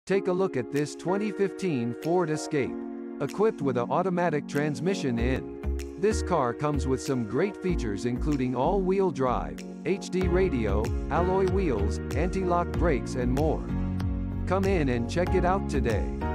Take a look at this 2015 Ford Escape. Equipped with an automatic transmission in. This car comes with some great features including all-wheel drive, HD radio, alloy wheels, anti-lock brakes and more. Come in and check it out today.